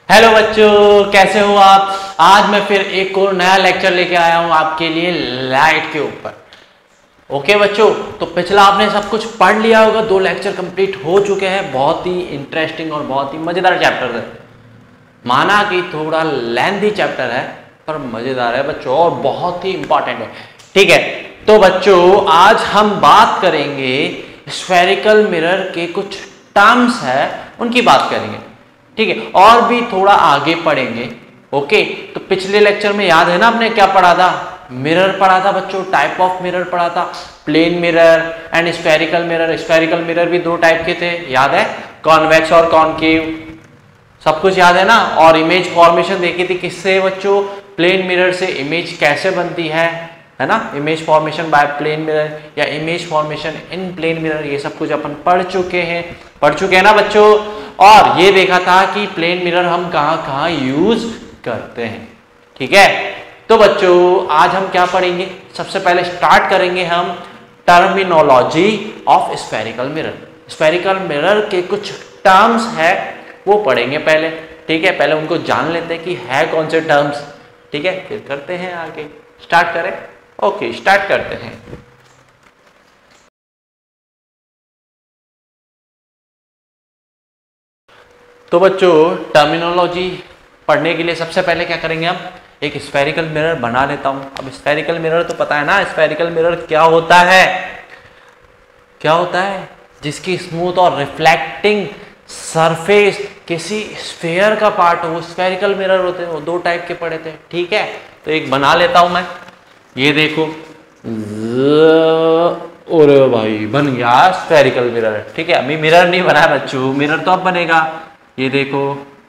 Hello बच्चों, कैसे हो आप। आज मैं फिर एक और नया लेक्चर लेके आया हूं आपके लिए लाइट के ऊपर। ओके बच्चों, तो पिछला आपने सब कुछ पढ़ लिया होगा, 2 लेक्चर कंप्लीट हो चुके हैं। बहुत ही इंटरेस्टिंग और बहुत ही मजेदार चैप्टर है। माना कि थोड़ा लेंथी चैप्टर है पर मजेदार है बच्चों और बहुत ही इंपॉर्टेंट है। ठीक है, तो बच्चों आज हम बात करेंगे स्फेरिकल मिरर के कुछ टर्म्स है उनकी बात करेंगे। ठीक है, और भी थोड़ा आगे पढ़ेंगे। ओके, तो पिछले लेक्चर में याद है ना आपने क्या पढ़ा था? मिरर पढ़ा था बच्चों, टाइप ऑफ मिरर पढ़ा था, plane mirror and spherical mirror. Spherical mirror भी 2 टाइप के थे, याद है, कॉन्वेक्स और कॉनकेव। सब कुछ याद है ना। और इमेज फॉर्मेशन देखी थी किससे बच्चों? प्लेन मिरर से इमेज कैसे बनती है ना, image formation by plane mirror या image formation in plane mirror, ये सब कुछ अपन पढ़ चुके हैं ना बच्चों। और ये देखा था कि प्लेन मिरर हम कहां कहां यूज करते हैं। ठीक है, तो बच्चों आज हम क्या पढ़ेंगे? सबसे पहले स्टार्ट करेंगे हम terminology of spherical mirror. Spherical mirror के कुछ टर्म्स है वो पढ़ेंगे पहले। ठीक है, पहले उनको जान लेते हैं कि है कौन से टर्म्स। ठीक है, फिर करते हैं आगे। स्टार्ट करें? ओके, स्टार्ट करते हैं। तो बच्चों टर्मिनोलॉजी पढ़ने के लिए सबसे पहले क्या करेंगे? हम एक स्फेरिकल मिरर बना लेता हूं। अब स्फेरिकल मिरर तो पता है ना, स्फेरिकल मिरर क्या होता है? क्या होता है? जिसकी स्मूथ और रिफ्लेक्टिंग सरफेस किसी स्फेयर का पार्ट हो, वो स्फेरिकल मिरर होते हैं। वो 2 टाइप के पड़े थे। ठीक है, तो एक बना लेता हूं मैं। ये देखो, और भाई बन गया स्फेरिकल मिरर। ठीक है, अभी मिरर नहीं बना बच्चों, मिरर तो अब बनेगा। ये देखो,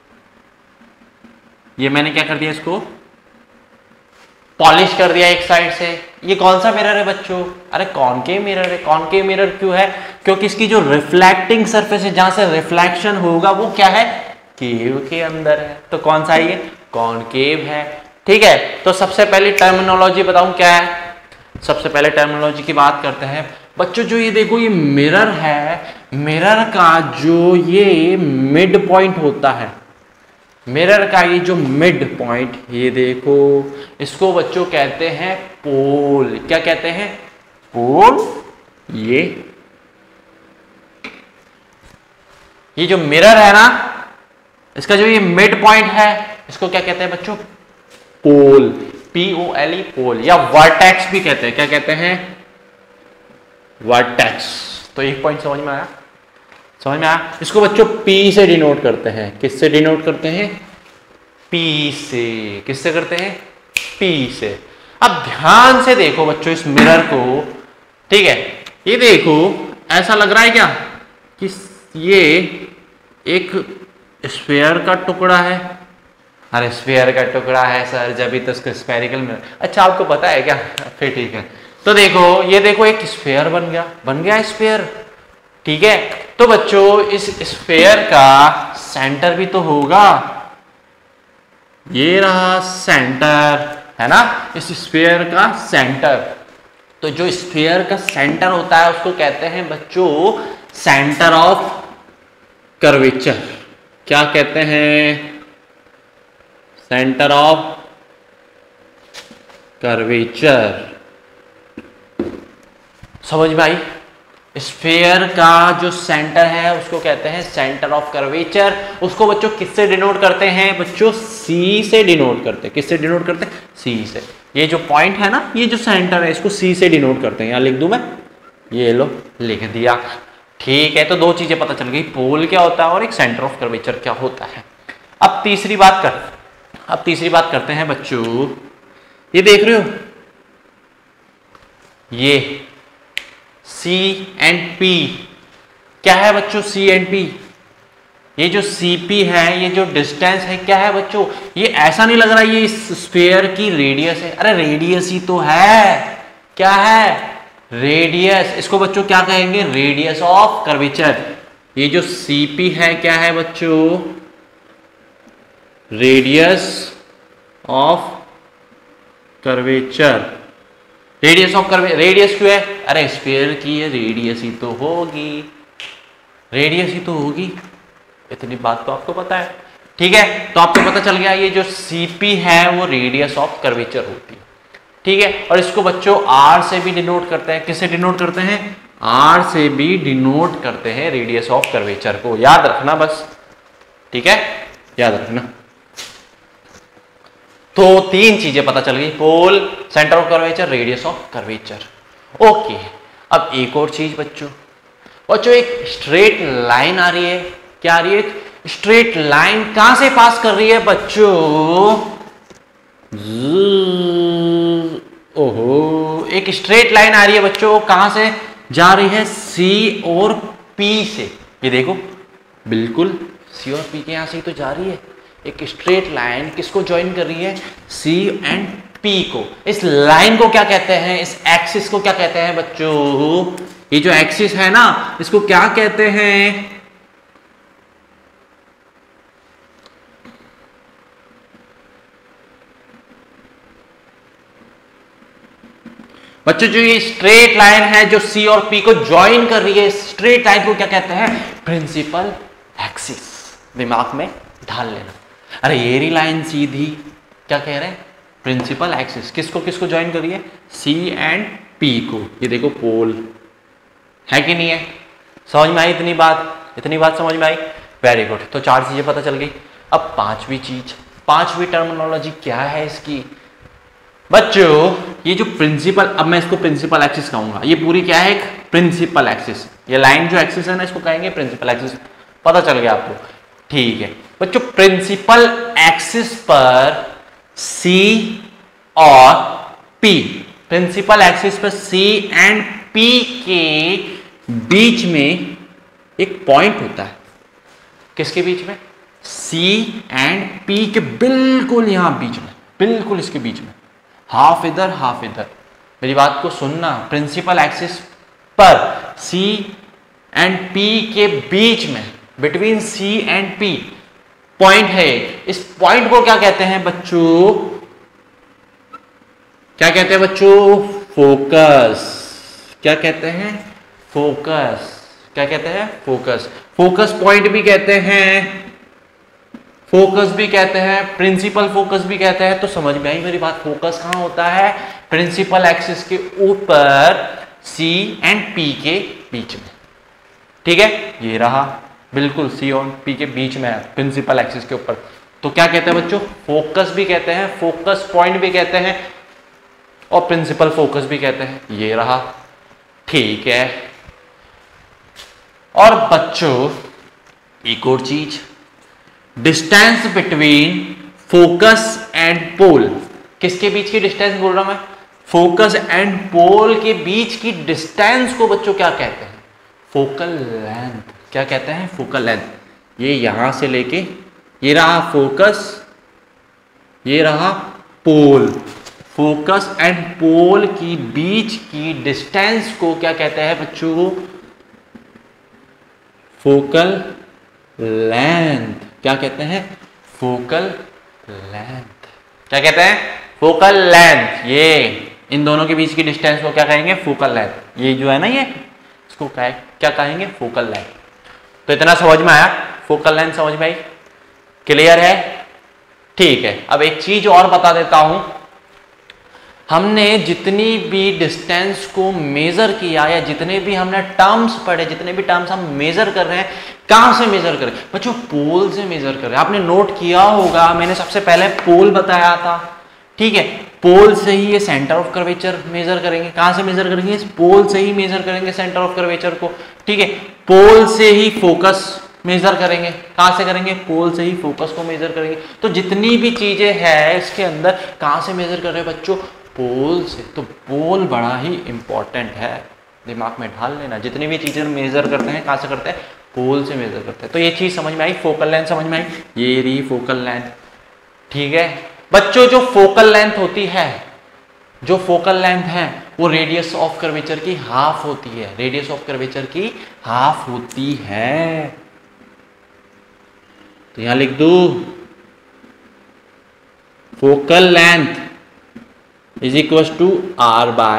ये मैंने क्या कर दिया, इसको पॉलिश कर दिया एक साइड से। ये कौन सा मिरर है बच्चों? अरे कॉनकेव मिरर है। कॉनकेव मिरर क्यों है? क्योंकि इसकी जो रिफ्लेक्टिंग सरफेस है, जहां से रिफ्लेक्शन होगा वो क्या है? केव के अंदर है। तो कौन सा है ये? कॉनकेव है। ठीक है, तो सबसे पहले टर्मिनोलॉजी बताऊं क्या है। सबसे पहले टर्मिनोलॉजी की बात करते हैं बच्चों। जो ये देखो, ये मिरर है, मिरर का जो ये मिड पॉइंट होता है, मिरर का ये जो मिड पॉइंट, ये देखो, इसको बच्चों कहते हैं पोल। क्या कहते हैं? पोल। ये जो मिरर है ना, इसका जो ये मिड पॉइंट है, इसको क्या कहते हैं बच्चों? पोल। POLE, पोल, या वर्टेक्स भी कहते हैं। क्या कहते हैं? वर्टेक्स। तो एक पॉइंट समझ में आया? समझ में आया? इसको बच्चों P से डिनोट करते हैं। किससे डिनोट करते हैं? P से। किससे करते हैं? P से। अब ध्यान से देखो बच्चों इस मिरर को। ठीक है, ये देखो, ऐसा लग रहा है क्या कि ये एक स्फेयर का टुकड़ा है? अरे स्फेयर का टुकड़ा है सर, जब भी तो उसको स्फेरिकल मिरर। अच्छा, आपको पता है क्या? फिर ठीक है, तो देखो, ये देखो, एक स्फेयर बन गया स्फेयर। ठीक है, तो बच्चों इस स्फेयर का सेंटर भी तो होगा। ये रहा सेंटर, है ना, इस स्फेयर का सेंटर। तो जो स्फेयर का सेंटर होता है उसको कहते हैं बच्चों सेंटर ऑफ कर्वेचर। क्या कहते हैं? Centre of curvature. समझ में आई? स्फेयर का जो सेंटर है उसको कहते हैं सेंटर ऑफ कर्वेचर। उसको बच्चों किससे डिनोट करते हैं? बच्चों C से डिनोट करते हैं। किससे डिनोट करते हैं? C से। ये जो पॉइंट है ना, ये जो सेंटर है, इसको C से डिनोट करते हैं। यहां लिख दूं मैं? ये लो, लिख दिया। ठीक है, तो 2 चीजें पता चल गई, पोल क्या होता है और एक सेंटर ऑफ कर्वेचर क्या होता है। अब तीसरी बात करते हैं बच्चों। ये देख रहे हो, ये C एंड P क्या है बच्चों? C एंड P, ये जो CP है, ये जो डिस्टेंस है, क्या है बच्चों? ये ऐसा नहीं लग रहा ये इस स्फेयर की रेडियस है। अरे रेडियस ही तो है। क्या है? रेडियस। इसको बच्चों क्या कहेंगे? Radius of curvature. ये जो CP है क्या है बच्चों? Radius of curvature. Radius of curvature. Radius क्यों है? अरे स्फीयर की रेडियस ही तो होगी, रेडियस ही तो होगी। इतनी बात तो आपको पता है। ठीक है, तो आपको पता चल गया ये जो CP है वो रेडियस ऑफ कर्वेचर होती है। ठीक है, और इसको बच्चों R से भी डिनोट करते हैं। किससे डिनोट करते हैं? R से भी डिनोट करते हैं रेडियस ऑफ कर्वेचर को, याद रखना बस। ठीक है, याद रखना। तो तीन चीजें पता चल गई, pole, centre of curvature, radius of curvature. Okay, अब एक और चीज बच्चों, एक स्ट्रेट लाइन आ रही है। क्या आ रही है? एक स्ट्रेट लाइन कहां से पास कर रही है बच्चों? ओहो, एक स्ट्रेट लाइन आ रही है बच्चों, कहां से जा रही है? C और P से। ये देखो, बिल्कुल C और P के यहां से ही तो जा रही है। एक स्ट्रेट लाइन किसको ज्वाइन कर रही है? C एंड P को। इस लाइन को क्या कहते हैं? इस एक्सिस को क्या कहते हैं बच्चों? ये जो एक्सिस है ना, इसको क्या कहते हैं? बच्चों जो ये स्ट्रेट लाइन है जो C और P को ज्वाइन कर रही है, स्ट्रेट लाइन को क्या कहते हैं? Principal axis. दिमाग में ढाल लेना। अरे ये रही लाइन सीधी, क्या कह रहे हैं? Principal axis. किसको किसको ज्वाइन कर रही है? C एंड P को। ये देखो पोल है कि नहीं है? समझ में आई इतनी बात? इतनी बात समझ में आई? Very good. तो चार चीजें पता चल गई। अब पांचवी चीज, पांचवी टर्मिनोलॉजी क्या है इसकी बच्चों? ये जो प्रिंसिपल, अब मैं इसको प्रिंसिपल एक्सिस कहूंगा। ये पूरी क्या है? एक प्रिंसिपल एक्सिस। ये लाइन जो एक्सिस है ना, इसको कहेंगे प्रिंसिपल एक्सिस। पता चल गया आपको? ठीक है बच्चों, प्रिंसिपल एक्सिस पर C और P, प्रिंसिपल एक्सिस पर C एंड P के बीच में एक पॉइंट होता है। किसके बीच में? C एंड P के बिल्कुल यहां बीच में, बिल्कुल इसके बीच में, हाफ इधर हाफ इधर। मेरी बात को सुनना, प्रिंसिपल एक्सिस पर C एंड P के बीच में, between C and P point है। इस पॉइंट को क्या कहते हैं बच्चों? क्या कहते हैं बच्चों? फोकस। क्या कहते हैं? फोकस। क्या कहते हैं? फोकस। फोकस पॉइंट भी कहते हैं, फोकस भी कहते हैं, प्रिंसिपल फोकस भी कहते हैं। तो समझ में आई मेरी बात? फोकस कहां होता है? प्रिंसिपल एक्सिस के ऊपर C एंड P के बीच में। ठीक है, ये रहा बिल्कुल C और P के बीच में है, प्रिंसिपल एक्सिस के ऊपर। तो क्या कहते हैं बच्चों? फोकस भी कहते हैं, फोकस पॉइंट भी कहते हैं, और प्रिंसिपल फोकस भी कहते हैं। ये रहा। ठीक है, और बच्चों एक और चीज, distance between focus and pole. किसके बीच की डिस्टेंस बोल रहा हूं मैं? फोकस एंड पोल के बीच की डिस्टेंस को बच्चों क्या कहते हैं? Focal length. क्या कहते हैं? Focal length. ये यहां से लेके, ये रहा फोकस, ये रहा पोल। फोकस एंड पोल की बीच की डिस्टेंस को क्या कहते हैं बच्चों? Focal length. क्या कहते हैं? Focal length. क्या कहते हैं? Focal length. ये इन दोनों के बीच की डिस्टेंस को क्या कहेंगे? Focal length. ये जो है ना, ये इसको क्या कहेंगे? Focal length. तो इतना समझ में आया? फोकल लेंथ समझ में आई? क्लियर है? ठीक है, अब एक चीज और बता देता हूं। हमने जितनी भी डिस्टेंस को मेजर किया, या जितने भी हमने टर्म्स पढ़े, जितने भी टर्म्स हम मेजर कर रहे हैं, कहां से मेजर करें बच्चों? पोल से मेजर कर रहे हैं। आपने नोट किया होगा, मैंने सबसे पहले पोल बताया था। ठीक है, पोल से ही ये सेंटर ऑफ कर्वेचर मेजर करेंगे। कहां से मेजर करेंगे? इस पोल से ही मेजर करेंगे सेंटर ऑफ कर्वेचर को। ठीक है, पोल से ही फोकस मेजर करेंगे। कहां से करेंगे? पोल से ही फोकस को मेजर करेंगे। तो जितनी भी चीजें हैं इसके अंदर, कहां से मेजर कर रहे हैं बच्चों? पोल से। तो पोल बड़ा ही इंपॉर्टेंट है, दिमाग में ढाल लेना। जितनी भी चीजें मेजर करते हैं, कहां से करते हैं? पोल से मेजर करते हैं। तो ये चीज समझ में आई? फोकल लेंथ समझ में आई? ये रही फोकल लेंथ। ठीक है बच्चों, जो फोकल लेंथ होती है, जो फोकल लेंथ है, वो रेडियस ऑफ कर्वेचर की हाफ होती है। रेडियस ऑफ कर्वेचर की हाफ होती है। तो यहां लिख दू, focal length is equals to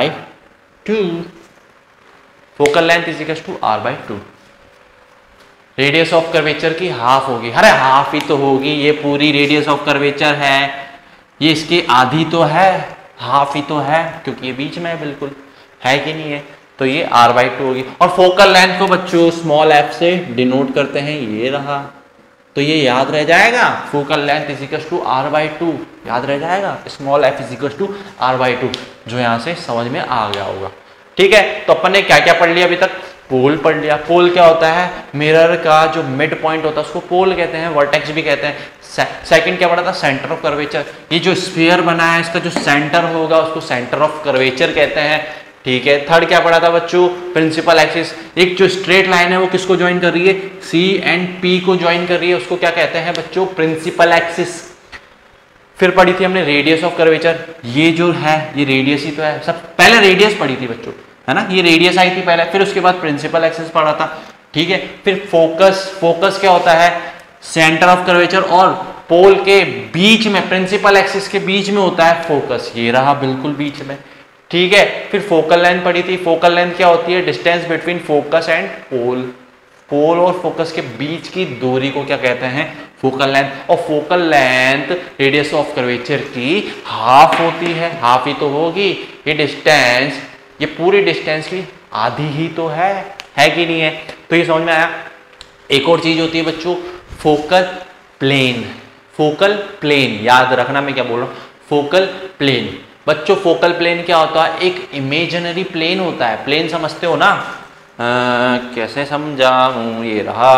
R/2. Focal length is equals to R/2। Radius of curvature की हाफ होगी। अरे हाफ ही तो होगी, ये पूरी रेडियस ऑफ कर्वेचर है, ये इसकी आधी तो है, हाफ ही तो है क्योंकि ये बीच में है, बिल्कुल है कि नहीं है। तो ये r/2 होगी। और फोकल लेंथ को बच्चों स्मॉल f से डिनोट करते हैं, ये रहा। तो ये याद रह जाएगा, focal length is equal to r/2, याद रह जाएगा, small f is equal to r/2, जो यहाँ से समझ में आ गया होगा। ठीक है, तो अपन ने क्या क्या पढ़ लिया अभी तक? पोल पढ़ लिया। पोल क्या होता है? मिरर का जो मिड पॉइंट होता है उसको पोल कहते हैं, वर्टेक्स भी कहते हैं। सेकंड क्या पढ़ा था? Centre of curvature. ये जो स्फीयर बना है इसका जो सेंटर होगा उसको सेंटर ऑफ कर्वेचर कहते हैं। ठीक है, थर्ड क्या पढ़ा था बच्चों? Principal axis. एक जो स्ट्रेट लाइन है वो किसको ज्वाइन कर रही है? सी एंड पी को ज्वाइन कर रही है, उसको क्या कहते हैं बच्चों? Principal axis. फिर पढ़ी थी हमने रेडियस ऑफ कर्वेचर। ये जो है ये रेडियस ही तो है, सब पहले रेडियस पढ़ी थी बच्चों, है ना, ये रेडियस आई थी पहले, फिर उसके बाद प्रिंसिपल एक्सिस पढ़ा था। ठीक है, फिर फोकस। फोकस क्या होता है? सेंटर ऑफ कर्वेचर और पोल के बीच में, प्रिंसिपल एक्सिस के बीच में होता है फोकस, ये रहा बिल्कुल बीच में। ठीक है, फिर फोकल लेंथ पढ़ी थी। फोकल लेंथ क्या होती है? Distance between focus and pole. Pole और फोकस के बीच की दूरी को क्या कहते हैं? Focal length. और focal length radius of curvature की हाफ होती है, हाफ ही तो होगी। ये डिस्टेंस, ये पूरी डिस्टेंस की आधी ही तो है कि नहीं है? तो ये समझ में आया। एक और चीज होती है बच्चों, फोकल प्लेन। फोकल प्लेन याद रखना, मैं क्या बोल रहा हूं, फोकल प्लेन। बच्चों फोकल प्लेन क्या होता है? एक इमेजिनरी प्लेन होता है। प्लेन समझते हो ना? कैसे समझाऊं, ये रहा,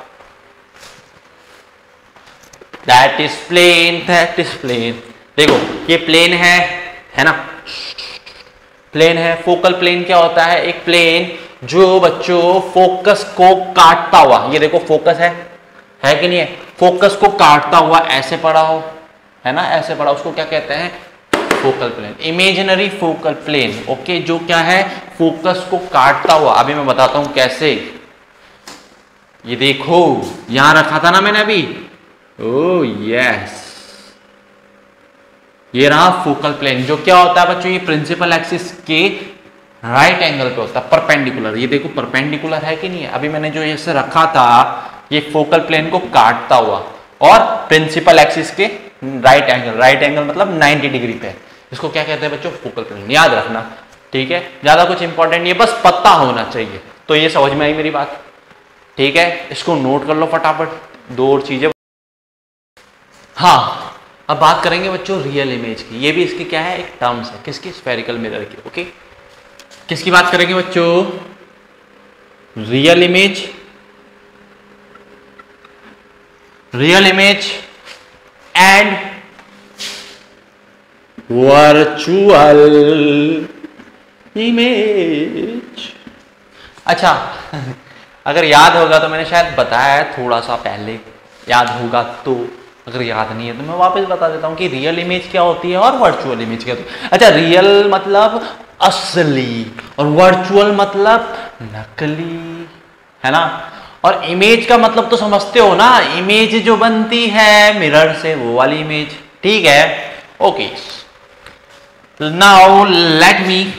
that is plane, that is plane. देखो ये प्लेन है ना, प्लेन है। फोकल प्लेन क्या होता है? एक प्लेन जो बच्चों फोकस को काटता हुआ, ये देखो फोकस है कि नहीं है? फोकस को काटता हुआ ऐसे पड़ा हो, है ना, ऐसे पड़ा, उसको क्या कहते हैं? Focal plane, imaginary focal plane. Okay, जो क्या है? फोकस को काटता हुआ। अभी मैं बताता हूं कैसे। ये देखो यहां रखा था ना मैंने अभी, ओह यस, ये रहा फोकल प्लेन। जो क्या होता है बच्चों? ये प्रिंसिपल एक्सिस के राइट एंगल पे होता है, परपेंडिकुलर। ये देखो परपेंडिकुलर है कि नहीं है? अभी मैंने जो ऐसे रखा था, ये फोकल प्लेन को काटता हुआ और प्रिंसिपल एक्सिस के राइट एंगल मतलब 90 डिग्री पे। इसको क्या कहते हैं बच्चों? Focal plane. याद रखना, ठीक है, ज्यादा कुछ इंपॉर्टेंट नहीं है, बस पता होना चाहिए। तो ये समझ में आई मेरी बात? ठीक है, इसको नोट कर लो फटाफट, दो और चीजें। हाँ, अब बात करेंगे बच्चों रियल इमेज की। ये भी इसकी क्या है? एक टर्म्स है, किसकी? स्फेरिकल मिरर की। ओके, किसकी बात करेंगे बच्चों? Real image, real image and virtual image. अच्छा अगर याद होगा तो मैंने शायद बताया है थोड़ा सा पहले, याद होगा तो, अगर याद नहीं है तो मैं वापस बता देता हूं कि रियल इमेज क्या होती है और वर्चुअल इमेज क्या होती है। अच्छा, रियल मतलब असली और वर्चुअल मतलब नकली, है ना। और इमेज का मतलब तो समझते हो ना, इमेज जो बनती है मिरर से, वो वाली इमेज। ठीक है, okay, now let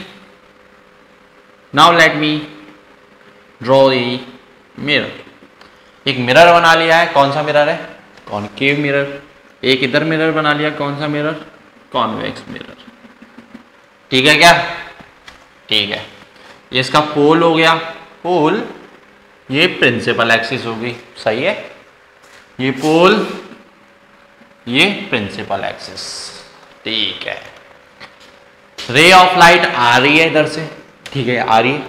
me draw the mirror. एक मिरर बना लिया है, कौन सा मिरर है? Concave mirror. एक इधर मिरर बना लिया, कौन सा मिरर? Convex mirror. ठीक है क्या? ठीक है, ये इसका पोल हो गया, पोल, ये प्रिंसिपल एक्सिस होगी, सही है, ये पोल, ये प्रिंसिपल एक्सिस। ठीक है, रे ऑफ लाइट आ रही है इधर से, ठीक है, आ रही है,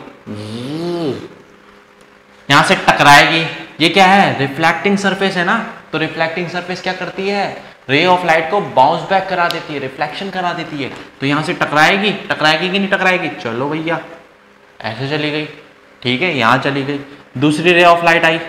यहां से टकराएगी। ये क्या है? रिफ्लेक्टिंग सरफेस है ना, तो रिफ्लेक्टिंग सरफेस क्या करती है? रे ऑफ लाइट को बाउंस बैक करा देती है, रिफ्लेक्शन करा देती है। तो यहां से टकराएगी, टकराएगी कि नहीं टकराएगी? चलो भैया, ऐसे चली गई, ठीक है, यहां चली गई। दूसरी रे ऑफ लाइट आई,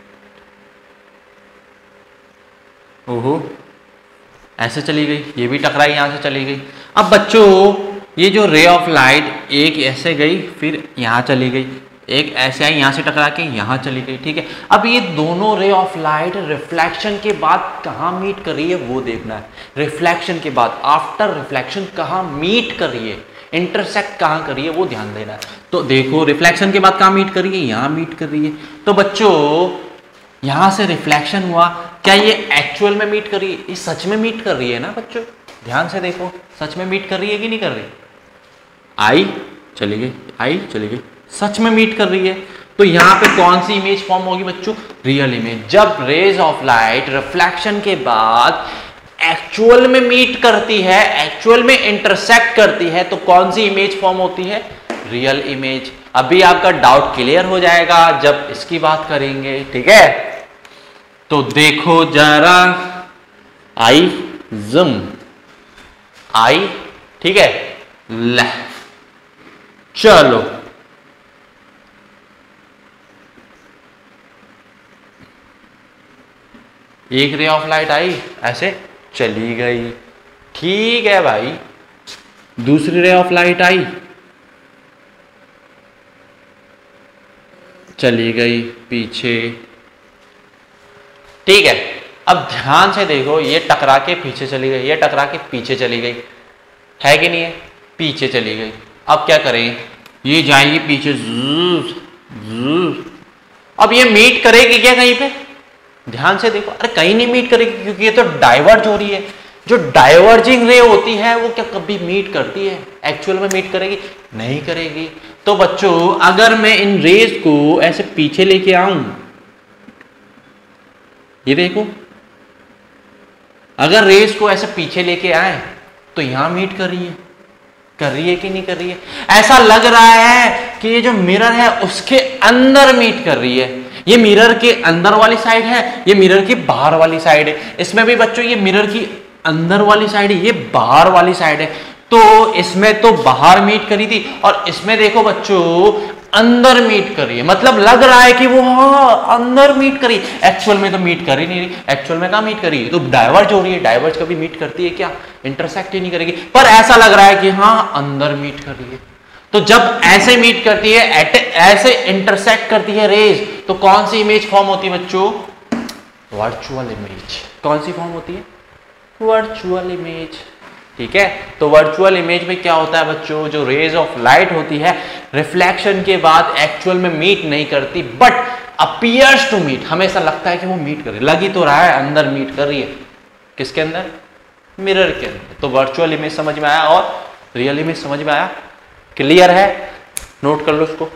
ओहो, ऐसे चली गई, ये भी टकराई, यहां से चली गई। अब बच्चों ये जो रे ऑफ लाइट एक ऐसे गई, फिर यहां चली गई, एक ऐसे आई, यहां से टकरा के यहां चली गई, ठीक है। अब ये दोनों रे ऑफ लाइट रिफ्लेक्शन के बाद कहां मीट कर रही है वो देखना है। रिफ्लेक्शन के बाद, आफ्टर रिफ्लेक्शन कहां मीट कर रही है, इंटरसेक्ट कहां कर रही है वो ध्यान देना है। तो देखो रिफ्लेक्शन के बाद कहां मीट कर रही है? यहां मीट कर रही है। तो बच्चों यहां से रिफ्लेक्शन हुआ, क्या ये एक्चुअल में मीट कर रही है? ये सच में मीट कर रही है ना बच्चों, ध्यान से देखो, सच में मीट कर रही है कि नहीं कर रही? आई चली गई, आई चली गई, सच में मीट कर रही है। तो यहां पे कौन सी इमेज फॉर्म होगी बच्चों? Real image. जब रेज ऑफ लाइट रिफ्लेक्शन के बाद एक्चुअल में मीट करती है, एक्चुअल में इंटरसेक्ट करती है, तो कौन सी इमेज फॉर्म होती है? Real image. अभी आपका डाउट क्लियर हो जाएगा जब इसकी बात करेंगे, ठीक है? तो देखो जरा, आई जूम, आई, ठीक है, चलो एक रे ऑफ लाइट आई, ऐसे चली गई, ठीक है भाई। दूसरी रे ऑफ लाइट आई, चली गई पीछे, ठीक है। अब ध्यान से देखो, ये टकरा के पीछे चली गई, ये टकरा के पीछे चली गई, है कि नहीं है? पीछे चली गई। अब क्या करें? ये जाएगी पीछे, अब ये मीट करेगी क्या कहीं पे? ध्यान से देखो, अरे कहीं नहीं मीट करेगी, क्योंकि ये तो डाइवर्ज हो रही है। जो डाइवर्जिंग रे होती है वो क्या कभी मीट करती है? एक्चुअल में मीट करेगी? नहीं करेगी। तो बच्चों अगर मैं इन रेज को ऐसे पीछे लेके आऊं, ये देखो, अगर रेज को ऐसे पीछे लेके आए तो यहां मीट कर रही है, कर रही है कि नहीं कर रही है? ऐसा लग रहा है कि ये जो मिरर है उसके अंदर मीट कर रही है। ये मिरर के अंदर वाली साइड है, ये मिरर की बाहर वाली साइड है। इसमें भी बच्चों ये मिरर की अंदर वाली साइड है, ये बाहर वाली साइड है। तो इसमें तो बाहर मीट करी थी और इसमें देखो बच्चों अंदर मीट कर रही है। मतलब लग रहा है कि वो हाँ अंदर मीट करी, एक्चुअल में तो मीट कर ही नहीं रही। एक्चुअल में कहाँ मीट करी है? तो डाइवर्ज हो रही है। डाइवर्ज कभी मीट करती है क्या? इंटरसेक्ट ही नहीं करेगी। पर ऐसा लग रहा है कि हाँ अंदर मीट कर रही है। तो जब ऐसे मीट करती है, ऐसे इंटरसेक्ट करती है रेज, तो कौन सी इमेज फॉर्म होती है बच्चों? Virtual image. कौन सी फॉर्म होती है? वर्चुअल इमेज, ठीक है। तो वर्चुअल इमेज में क्या होता है बच्चों? जो रेज ऑफ लाइट होती है रिफ्लेक्शन के बाद एक्चुअल में मीट नहीं करती, बट अपीयर्स टू मीट। हमेशा लगता है कि वो मीट कर रही है, लगी तो रहा है अंदर मीट कर रही है। किसके अंदर? मिरर के अंदर। तो वर्चुअल इमेज समझ में आया और रियल इमेज समझ में आया? क्लियर है? नोट कर लो उसको।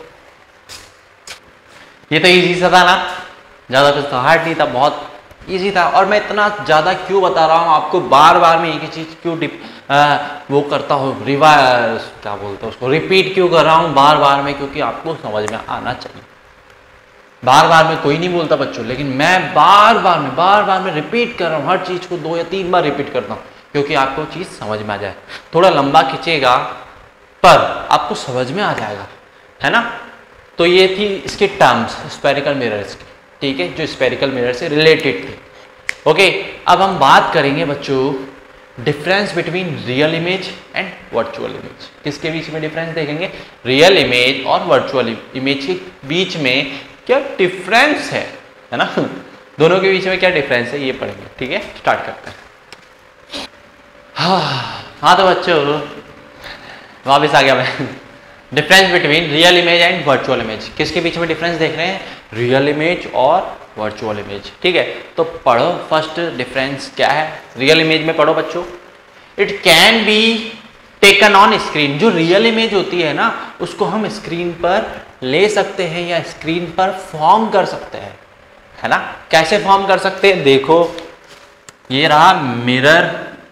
ये तो इजी सा था ना, ज्यादा कुछ हार्ड नहीं था, बहुत इजी था। और मैं इतना ज्यादा क्यों बता रहा हूँ आपको, बार बार में एक ही चीज क्यों वो करता हूँ, रिवाइज क्या बोलते हैं उसको, रिपीट क्यों कर रहा हूँ बार बार में? क्योंकि आपको समझ में आना चाहिए। बार बार में कोई नहीं बोलता बच्चों, लेकिन मैं बार बार में रिपीट कर रहा हूँ। हर चीज को 2 या 3 बार रिपीट करता हूँ, क्योंकि आपको चीज समझ में आ जाए। थोड़ा लंबा खींचेगा पर आपको समझ में आ जाएगा, है ना? तो ये थी इसके टर्म्स स्फेरिकल मिरर्स की, ठीक है, जो स्फेरिकल मिरर से रिलेटेड थी। ओके, अब हम बात करेंगे बच्चों difference between real image and virtual image. किसके बीच में डिफरेंस देखेंगे? रियल इमेज और वर्चुअल इमेज के बीच में क्या डिफरेंस है ना? दोनों के बीच में क्या डिफरेंस है ये पढ़ेंगे, ठीक है। स्टार्ट करते हैं। हाँ तो बच्चों वापस आ गया मैं। Difference between real image and virtual image. किसके बीच में डिफरेंस देख रहे हैं? रियल इमेज और वर्चुअल इमेज, ठीक है। तो पढ़ो फर्स्ट डिफरेंस क्या है रियल इमेज में, पढ़ो बच्चों। It can be taken on screen. जो रियल इमेज होती है ना, उसको हम स्क्रीन पर ले सकते हैं या स्क्रीन पर फॉर्म कर सकते हैं, है ना? कैसे फॉर्म कर सकते हैं? देखो ये रहा मिरर,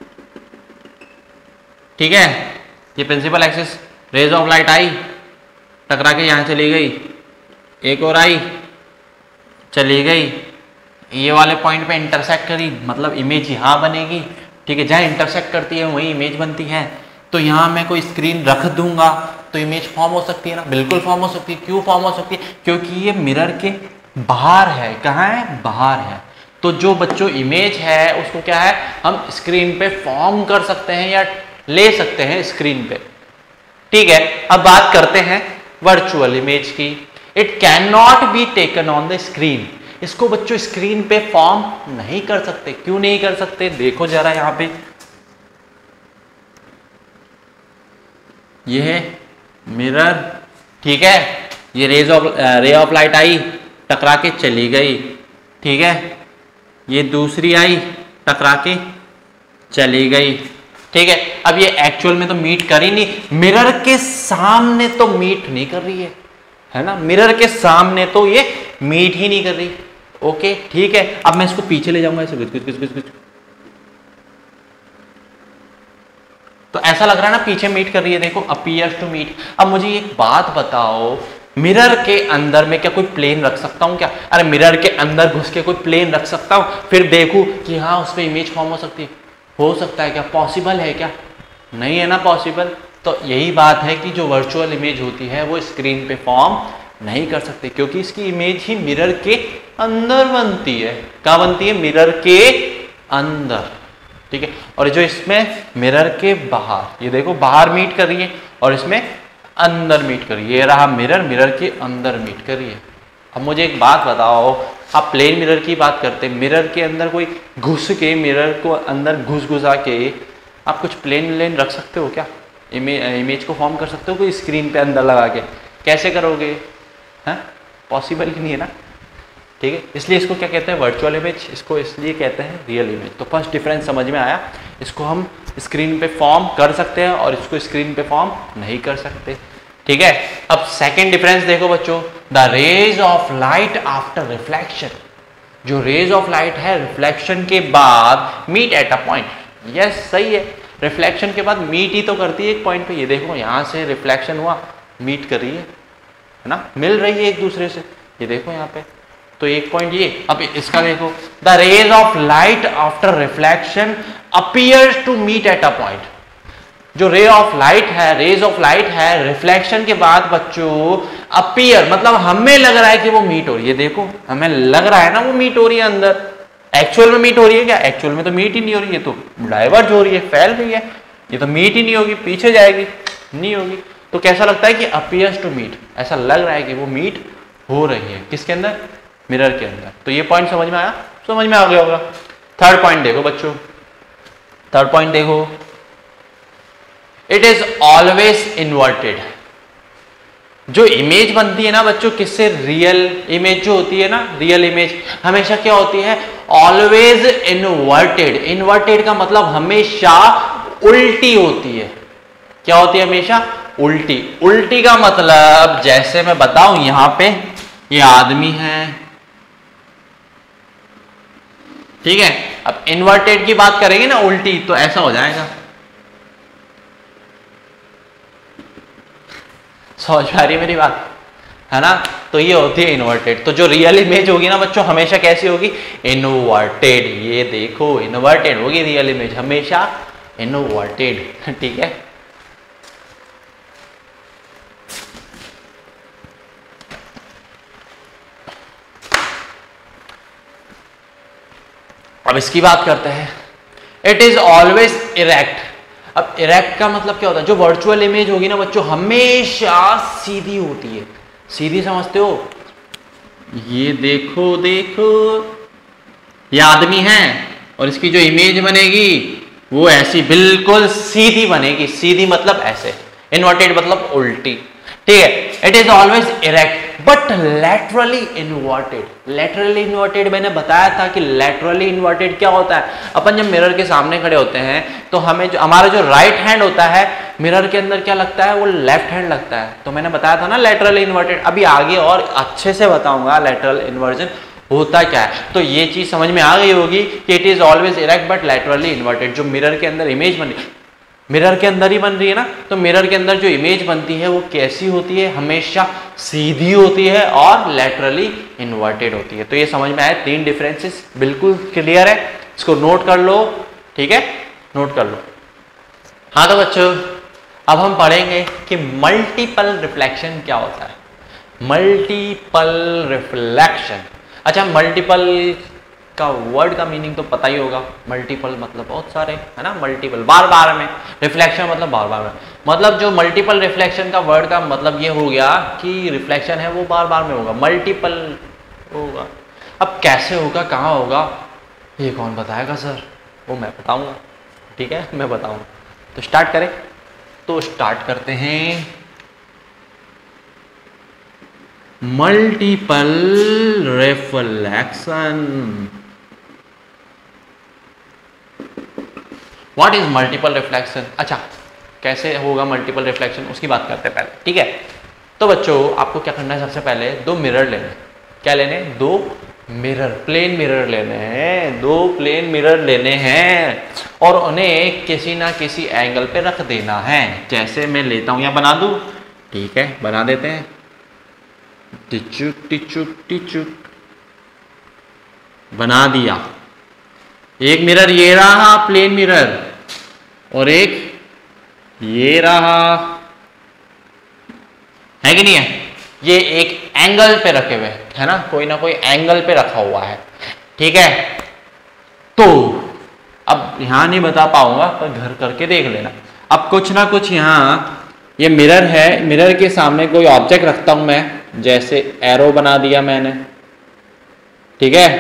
ठीक है, ये principal axis, rays of light आई, टकरा के यहां चली गई, एक और आई, चली गई, ये वाले पॉइंट पे इंटरसेक्ट करी, मतलब इमेज यहां बनेगी, ठीक है। जहां इंटरसेक्ट करती है वही इमेज बनती है। तो यहां मैं कोई स्क्रीन रख दूंगा तो इमेज फॉर्म हो सकती है ना? बिल्कुल फॉर्म हो सकती है। क्यों फॉर्म हो सकती है? क्योंकि ये मिरर के बाहर है। कहाँ है? बाहर है। तो जो बच्चों इमेज है उसको क्या है, हम स्क्रीन पे फॉर्म कर सकते हैं या ले सकते हैं स्क्रीन पे, ठीक है। अब बात करते हैं वर्चुअल इमेज की। It can not be taken on the screen. इसको बच्चों स्क्रीन पे फॉर्म नहीं कर सकते। क्यों नहीं कर सकते? देखो जरा यहां पे, ये है मिरर, ठीक है, ये रे ऑफ लाइट आई, टकरा के चली गई, ठीक है, ये दूसरी आई टकरा के चली गई। ठीक है, अब ये एक्चुअल में तो मीट कर ही नहीं, मिरर के सामने तो मीट नहीं कर रही है ना, मिरर के सामने तो ये मीट ही नहीं कर रही। ओके ठीक है, अब मैं इसको पीछे ले जाऊंगा ऐसे कुछ तो ऐसा लग रहा है ना पीछे मीट कर रही है, देखो अपीयर्स टू मीट। अब मुझे एक बात बताओ, मिरर के अंदर में क्या कोई प्लेन रख सकता हूं क्या? अरे मिरर के अंदर घुस के कोई प्लेन रख सकता हूं, फिर देखूं कि हाँ उस पर इमेज फॉर्म हो सकती है? हो सकता है क्या? पॉसिबल है क्या? नहीं है ना पॉसिबल। तो यही बात है कि जो वर्चुअल इमेज होती है वो स्क्रीन पे फॉर्म नहीं कर सकते, क्योंकि इसकी इमेज ही मिरर के अंदर बनती है। कहाँ बनती है? मिरर के अंदर। ठीक है, और जो इसमें मिरर के बाहर, ये देखो बाहर मीट कर रही है और इसमें अंदर मीट कर रही है। ये रहा मिरर, मिरर के अंदर मीट कर रही है। अब मुझे एक बात बताओ, आप प्लेन मिरर की बात करते हैं, मिरर के अंदर कोई घुस के, मिरर को अंदर घुसा के आप कुछ प्लेन रख सकते हो क्या? इमेज को फॉर्म कर सकते हो कोई स्क्रीन पे अंदर लगा के? कैसे करोगे? हैं, पॉसिबल ही नहीं है ना। ठीक है, इसलिए इसको क्या कहते हैं? Virtual image. इसको इसलिए कहते हैं रियल इमेज। तो फर्स्ट डिफरेंस समझ में आया, इसको हम स्क्रीन पे फॉर्म कर सकते हैं और इसको स्क्रीन पे फॉर्म नहीं कर सकते। ठीक है, अब सेकेंड डिफरेंस देखो बच्चों, the rays of light after reflection. जो रेज ऑफ लाइट है रिफ्लेक्शन के बाद meet at a point. Yes सही है, रिफ्लेक्शन के बाद मीट ही तो करती है एक पॉइंट पे। ये देखो यहाँ से रिफ्लेक्शन हुआ, मीट कर रही है ना, मिल रही है एक दूसरे से। ये देखो यहाँ पे तो एक पॉइंट ये। अब इसका देखो, the rays of light after reflection appears to meet at a point. जो रे ऑफ लाइट है, रेज ऑफ लाइट है, रिफ्लेक्शन के बाद बच्चों अपीयर, मतलब हमें लग रहा है कि वो मीट हो रही है। देखो हमें लग रहा है ना वो मीट हो रही है अंदर, एक्चुअल में मीट हो रही है क्या? एक्चुअल में तो मीट ही नहीं हो रही है, तो डाइवर्ज हो रही है, फैल रही है। ये तो मीट ही नहीं होगी, पीछे जाएगी, नहीं होगी। तो कैसा लगता है कि अपीयर्स टू मीट, ऐसा लग रहा है कि वो मीट हो रही है। किसके अंदर? मिरर के अंदर। तो ये पॉइंट समझ में आया? समझ में आ गया होगा। थर्ड पॉइंट देखो बच्चों, थर्ड पॉइंट देखो, इट इज ऑलवेज इन्वर्टेड। जो इमेज बनती है ना बच्चों, किससे? रियल इमेज जो होती है ना, रियल इमेज हमेशा क्या होती है? Always inverted. इन्वर्टेड का मतलब हमेशा उल्टी होती है। क्या होती है? हमेशा उल्टी। उल्टी का मतलब जैसे मैं बताऊं, यहां पे ये आदमी है, ठीक है। अब इन्वर्टेड की बात करेंगे ना, उल्टी, तो ऐसा हो जाएगा। समझ आ रही है मेरी बात, है ना? तो ये होती है इन्वर्टेड। तो जो रियल इमेज होगी ना बच्चों, हमेशा कैसी होगी? इन्वर्टेड। ये देखो इन्वर्टेड होगी रियल इमेज, हमेशा इन्वर्टेड। ठीक है, अब इसकी बात करते हैं। It is always erect. अब इरेक्ट का मतलब क्या होता है? जो वर्चुअल इमेज होगी ना बच्चों, हमेशा सीधी होती है। सीधी समझते हो? ये देखो देखो, ये आदमी है और इसकी जो इमेज बनेगी वो ऐसी बिल्कुल सीधी बनेगी। सीधी मतलब ऐसे, इन्वर्टेड मतलब उल्टी। ठीक है, it is always erect but laterally inverted. Laterally inverted मैंने बताया था कि लैटरली इन्वर्टेड क्या होता है? अपन जब मिरर के सामने खड़े होते हैं तो हमें जो हमारा जो राइट हैंड होता है, मिरर के अंदर क्या लगता है? वो लेफ्ट हैंड लगता है। तो मैंने बताया था ना लैटरली इन्वर्टेड। अभी आगे और अच्छे से बताऊंगा लैटरल इन्वर्जन होता क्या है। तो ये चीज समझ में आ गई होगी कि it is always erect but laterally inverted. जो मिरर के अंदर इमेज बनी, मिरर के अंदर ही बन रही है ना, तो मिरर के अंदर जो इमेज बनती है वो कैसी होती है? हमेशा सीधी होती है और लैटरली इन्वर्टेड होती है। तो ये समझ में आया, तीन डिफरेंसेस बिल्कुल क्लियर है। इसको नोट कर लो, ठीक है, नोट कर लो। हाँ तो बच्चों, अब हम पढ़ेंगे कि मल्टीपल रिफ्लेक्शन क्या होता है। मल्टीपल रिफ्लेक्शन, अच्छा मल्टीपल का वर्ड का मीनिंग तो पता ही होगा। मल्टीपल मतलब बहुत सारे, है ना? मल्टीपल बार बार में, रिफ्लेक्शन मतलब बार बार में। मतलब जो मल्टीपल रिफ्लेक्शन का वर्ड का मतलब ये हो गया कि रिफ्लेक्शन है वो बार बार में होगा, मल्टीपल होगा। अब कैसे होगा, कहाँ होगा, ये कौन बताएगा सर? वो मैं बताऊंगा, ठीक है, मैं बताऊंगा। तो स्टार्ट करें? तो स्टार्ट करते हैं। Multiple reflection. What is multiple reflection? अच्छा, कैसे होगा मल्टीपल रिफ्लेक्शन उसकी बात करते हैं पहले, ठीक है। तो बच्चों आपको क्या करना है, सबसे पहले दो मिरर लेने। क्या लेने? दो मिरर, प्लेन मिरर लेने हैं। दो प्लेन मिरर लेने हैं और उन्हें किसी ना किसी एंगल पे रख देना है। जैसे मैं लेता हूं या बना दूं, ठीक है बना देते हैं। टिचुक टिचुक टिचुक बना दिया। एक मिरर ये रहा प्लेन मिरर और एक ये रहा, है कि नहीं है? ये एक एंगल पे रखे हुए है ना, कोई ना कोई एंगल पे रखा हुआ है, ठीक है। तो अब यहां नहीं बता पाऊंगा पर घर करके देख लेना। अब कुछ ना कुछ यहां ये मिरर है, मिरर के सामने कोई ऑब्जेक्ट रखता हूं मैं, जैसे एरो बना दिया मैंने, ठीक है,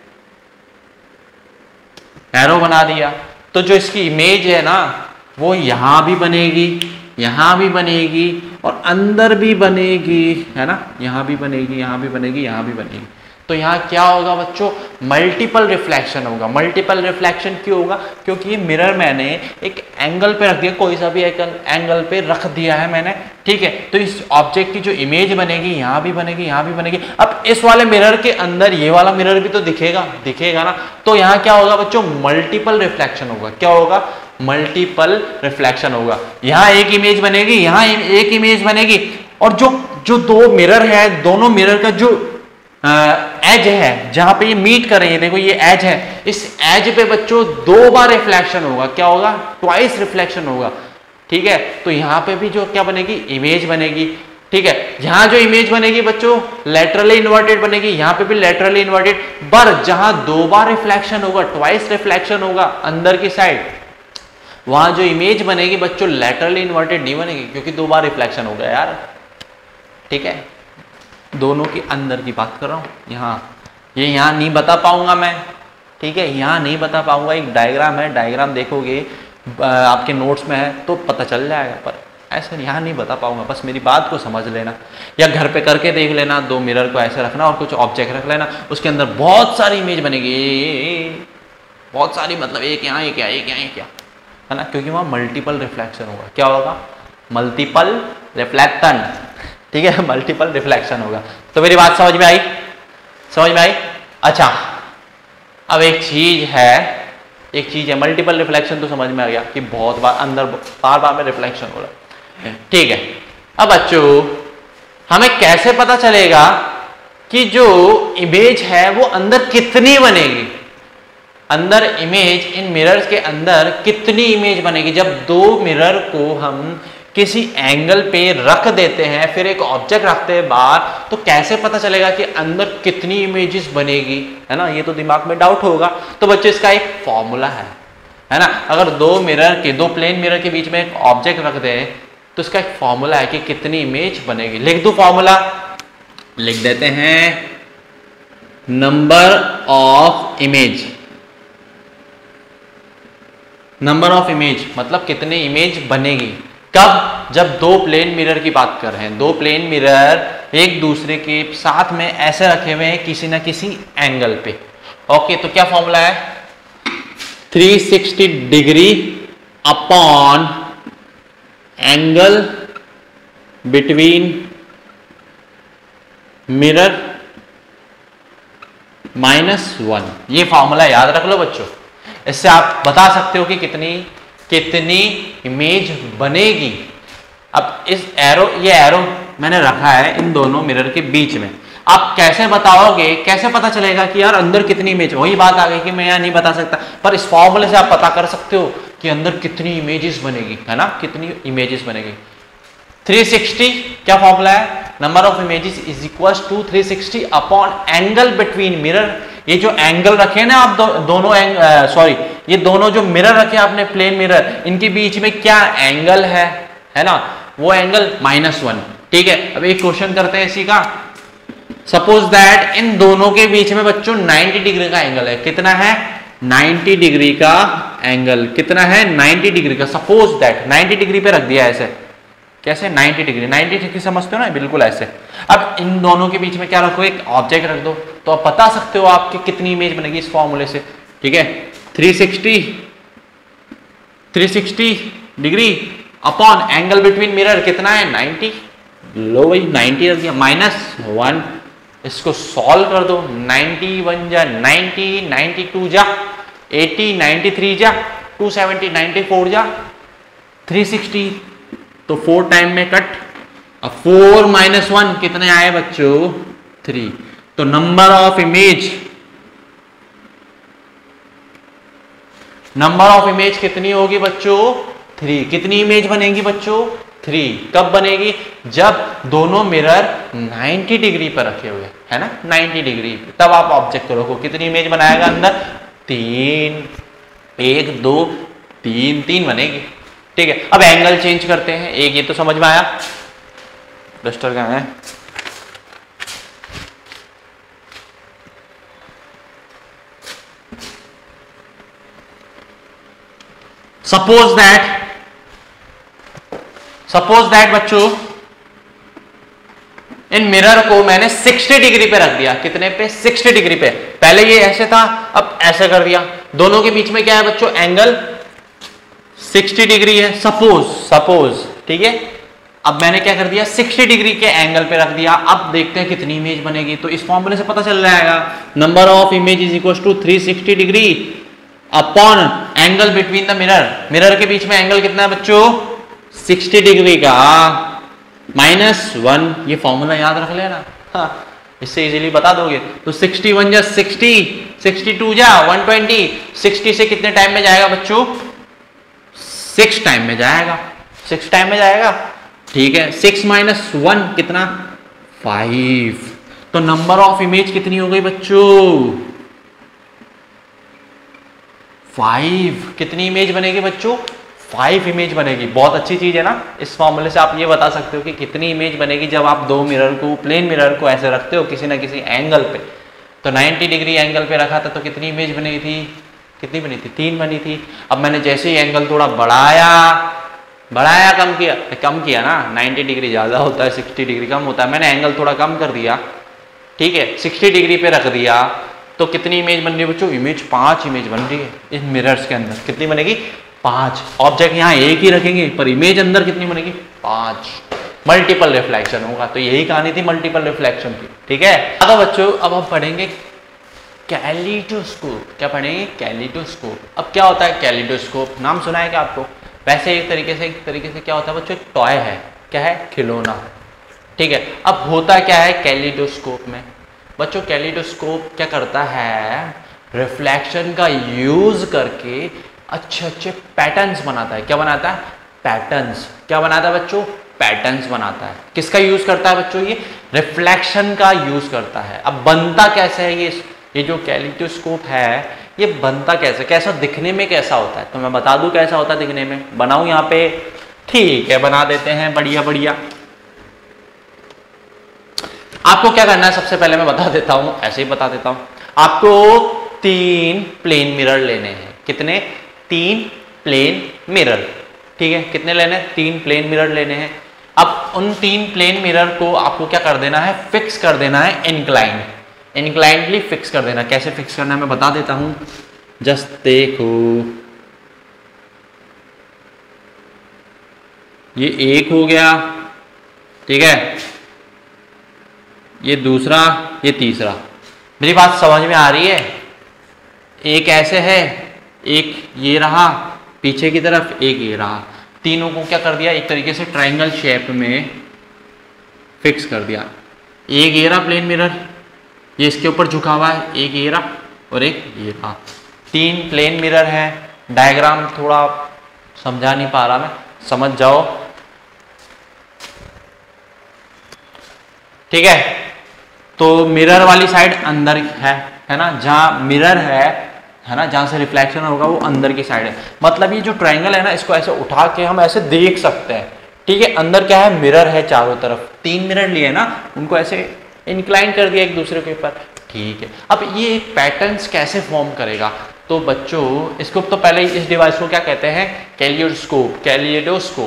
एरो बना दिया। तो जो इसकी इमेज है ना वो यहां भी बनेगी, यहां भी बनेगी और अंदर भी बनेगी, है ना, यहां भी बनेगी, यहां भी बनेगी, यहां भी बनेगी। तो यहां क्या होगा बच्चों? मल्टीपल रिफ्लेक्शन होगा। मल्टीपल रिफ्लेक्शन क्यों होगा? क्योंकि ये मिरर मैंने एक एंगल पे रख दिया, कोई सा भी एक एंगल पे रख दिया है मैंने, ठीक है। तो इस ऑब्जेक्ट की जो इमेज बनेगी यहां भी बनेगी, यहां भी बनेगी। अब इस वाले मिरर के अंदर ये वाला मिरर भी तो दिखेगा, दिखेगा ना। तो यहां क्या होगा बच्चों? मल्टीपल रिफ्लेक्शन होगा। क्या होगा? मल्टीपल रिफ्लेक्शन होगा। यहां एक इमेज बनेगी, यहां एक इमेज बनेगी और जो दो मिरर है, दोनों मिरर का जो एज है जहां पे ये मीट कर रही है, देखो ये एज है, इस एज पे बच्चों दो बार रिफ्लेक्शन होगा। क्या होगा? ट्वाइस रिफ्लेक्शन होगा, ठीक है। तो यहां पे भी जो क्या बनेगी? इमेज बनेगी, ठीक है। यहां जो इमेज बनेगी बच्चों लेटरली इन्वर्टेड बनेगी, यहां पे भी लेटरली इन्वर्टेड, पर जहां दो बार रिफ्लेक्शन होगा, ट्वाइस रिफ्लेक्शन होगा अंदर की साइड, वहां जो इमेज बनेगी बच्चों लेटरली इन्वर्टेड नहीं बनेगी, क्योंकि दो बार रिफ्लेक्शन हो गया यार, ठीक है। दोनों की अंदर की बात कर रहा हूं। ये यहां नहीं बता पाऊंगा मैं, ठीक है, यहां नहीं बता पाऊंगा। एक डायग्राम है, डायग्राम देखोगे आपके नोट्स में है तो पता चल जाएगा, पर ऐसे यहां नहीं बता पाऊंगा। बस मेरी बात को समझ लेना या घर पे करके देख लेना। दो मिरर को ऐसे रखना और कुछ ऑब्जेक्ट रख लेना, उसके अंदर बहुत सारी इमेज बनेगी, बहुत सारी, मतलब एक यहाँ एक यहाँ एक यहाँ एक यहाँ, है ना, क्योंकि वहां मल्टीपल रिफ्लेक्शन होगा। क्या होगा? मल्टीपल रिफ्लेक्शन, ठीक है, मल्टीपल रिफ्लेक्शन होगा। तो मेरी बात समझ में आई? समझ में आई? अच्छा, अब एक चीज है मल्टीपल रिफ्लेक्शन तो समझ में आ गया कि बहुत बार अंदर बार बार में रिफ्लेक्शन हो रहा है, ठीक है। अब बच्चों हमें कैसे पता चलेगा कि जो इमेज है वो अंदर कितनी बनेगी? अंदर इमेज, इन मिरर्स के अंदर कितनी इमेज बनेगी? जब दो मिरर को हम किसी एंगल पे रख देते हैं, फिर एक ऑब्जेक्ट रखते हैं बाहर, तो कैसे पता चलेगा कि अंदर कितनी इमेजेस बनेगी, है ना? ये तो दिमाग में डाउट होगा। तो बच्चों इसका एक फॉर्मूला है ना। अगर दो प्लेन मिरर के बीच में एक ऑब्जेक्ट रख दें तो इसका एक फॉर्मूला है कि कितनी इमेज बनेगी। लिख दो फॉर्मूला, लिख देते हैं, number of image. Number of image मतलब कितनी इमेज बनेगी। कब? जब दो प्लेन मिरर की बात कर रहे हैं, दो प्लेन मिरर एक दूसरे के साथ में ऐसे रखे हुए हैं किसी ना किसी एंगल पे। ओके, तो क्या फॉर्मूला है? 360 degree upon angle between mirror -1। ये फॉर्मूला याद रख लो बच्चों, इससे आप बता सकते हो कि कितनी इमेज बनेगी। अब ये एरो मैंने रखा है इन दोनों मिरर के बीच में। आप कैसे बताओगे, कैसे पता चलेगा कि यार अंदर कितनी इमेज? वही बात आ गई कि मैं यहाँ नहीं बता सकता, पर इस फॉर्मूले से आप पता कर सकते हो कि अंदर कितनी इमेजेस बनेगी, है ना, कितनी इमेजेस बनेगी। 360 क्या फॉर्मूला है? Number of images is equal to 360 upon angle between mirror. ये जो एंगल रखे ना आप ये दोनों जो मिरर रखे आपने प्लेन मिरर, इनके बीच में क्या एंगल है ना, वो एंगल -1, ठीक है। अब एक क्वेश्चन करते हैं इसी का। सपोज दैट इन दोनों के बीच में बच्चों 90 डिग्री का एंगल है। कितना है? 90 डिग्री का एंगल। कितना है? 90 डिग्री का। सपोज दैट 90 डिग्री पे रख दिया ऐसे, कैसे 90 डिग्री, 90 डिग्री समझते हो ना, बिल्कुल ऐसे। अब इन दोनों के बीच में क्या रखो, एक ऑब्जेक्ट रख दो, तो आप बता सकते हो आपकी कितनी इमेज बनेगी इस फॉर्मूले से। ठीक है, 360 degree upon angle between mirror कितना है 90, लो भाई 90 रख दिया, -1, इसको सॉल्व कर दो, 91 जा 90, 92 जा 80, 93 जा 270, 94 जा 360, तो 4 टाइम में कट। अब 4 - 1 कितने आए बच्चों 3, तो नंबर ऑफ इमेज कितनी होगी बच्चों 3। कितनी इमेज बनेगी बच्चों 3। कब बनेगी, जब दोनों मिरर 90 डिग्री पर रखे हुए है ना, 90 डिग्री, तब आप ऑब्जेक्ट को रखो। कितनी इमेज बनाएगा अंदर 3, 1 2 3 बनेगी। ठीक है, अब एंगल चेंज करते हैं। एक ये तो समझ में आया, डस्टर कहाँ है, सपोज दैट बच्चों इन मिरर को मैंने 60 डिग्री पे रख दिया। कितने पे 60 डिग्री पे। पहले ये ऐसे था, अब ऐसे कर दिया। दोनों के बीच में क्या है बच्चों एंगल 60 डिग्री है, सपोज। ठीक है, अब मैंने क्या कर दिया 60 डिग्री के एंगल पे रख दिया। अब देखते हैं कितनी इमेज बनेगी, तो इस फॉर्मूले से पता चल जाएगा number of image is equal to 360 degree upon angle between the mirror के बीच में एंगल कितना है बच्चों 60 डिग्री का -1। ये फॉर्मूला याद रख लेना, हाँ, इससे इजीली बता दोगे। तो 61 जा 60, 62 जा 120, 60 से कितने टाइम में जाएगा बच्चों 6 टाइम में जाएगा, 6 टाइम में जाएगा। ठीक है, 6 - 1 कितना 5, तो नंबर ऑफ इमेज कितनी हो गई बच्चों 5। कितनी इमेज बनेगी बच्चों 5 इमेज बनेगी। बहुत अच्छी चीज है ना, इस फॉर्मूले से आप ये बता सकते हो कि कितनी इमेज बनेगी जब आप दो मिरर को, प्लेन मिरर को ऐसे रखते हो किसी ना किसी एंगल पे। तो 90 डिग्री एंगल पे रखा था तो कितनी इमेज बनी थी, कितनी बनी थी 3 बनी थी। अब मैंने जैसे ही एंगल थोड़ा बढ़ाया कम किया ना, 90 डिग्री ज़्यादा होता है 60 डिग्री कम होता है, मैंने एंगल थोड़ा कम कर दिया। ठीक है, 60 डिग्री पे रख दिया तो कितनी इमेज बन रही है बच्चों 5 इमेज बन रही है इन मिरर्स के अंदर। कितनी बनेगी 5। ऑब्जेक्ट यहाँ एक ही रखेंगे पर इमेज अंदर कितनी बनेगी 5। मल्टीपल रिफ्लेक्शन होगा। तो यही कहानी थी मल्टीपल रिफ्लेक्शन की। ठीक है, तो बच्चों अब हम पढ़ेंगे कैलिडोस्कोप। क्या पढ़ेंगे कैलिडोस्कोप। अब क्या होता है कैलिडोस्कोप, नाम सुना है क्या आपको। वैसे एक तरीके से क्या होता है बच्चों एक टॉय है, क्या है खिलौना। ठीक है, अब होता क्या है कैलिडोस्कोप में बच्चों, कैलिडोस्कोप क्या करता है रिफ्लेक्शन का यूज करके अच्छे पैटर्न्स बनाता है। क्या बनाता है पैटर्न्स। क्या बनाता है बच्चों पैटर्न्स बनाता है। किसका यूज करता है बच्चों ये रिफ्लेक्शन का यूज करता है। अब बनता कैसे है ये जो कैलिडोस्कोप है ये बनता कैसा दिखने में कैसा होता है, तो मैं बता दूं कैसा होता है दिखने में। बनाऊं यहाँ पे, ठीक है बना देते हैं, बढ़िया। आपको क्या करना है सबसे पहले मैं बता देता हूं, ऐसे ही बता देता हूं। आपको 3 प्लेन मिरर लेने हैं। कितने 3 प्लेन मिरर। ठीक है, कितने लेने हैं 3 प्लेन मिरर लेने हैं। अब उन 3 प्लेन मिरर को आपको क्या कर देना है फिक्स कर देना है इंक्लाइंडली फिक्स कर देना। कैसे फिक्स करना है मैं बता देता हूं, जस्ट देखो। ये एक हो गया, ठीक है, ये दूसरा, ये तीसरा। मेरी बात समझ में आ रही है। एक ऐसे है, एक ये रहा पीछे की तरफ, एक ये रहा। तीनों को क्या कर दिया एक तरीके से ट्रायंगल शेप में फिक्स कर दिया। एक ये रहा प्लेन मिरर, ये इसके ऊपर झुका हुआ है, एक ये रहा और एक ये रहा। 3 प्लेन मिरर है। डायग्राम थोड़ा समझा नहीं पा रहा मैं, समझ जाओ। ठीक है, तो मिरर वाली साइड अंदर है ना, जहां मिरर है ना, जहां से रिफ्लेक्शन होगा वो अंदर की साइड है। मतलब ये जो ट्रायंगल है ना, इसको ऐसे उठा के हम ऐसे देख सकते हैं। ठीक है, अंदर क्या है मिरर है चारों तरफ। 3 मिरर लिए ना, उनको ऐसे इंक्लाइन कर दिया एक दूसरे के ऊपर। ठीक है, अब ये पैटर्न्स कैसे फॉर्म करेगा, तो बच्चों इसको तो पहले इस डिवाइस को क्या कहते हैं कैलिडोस्कोप।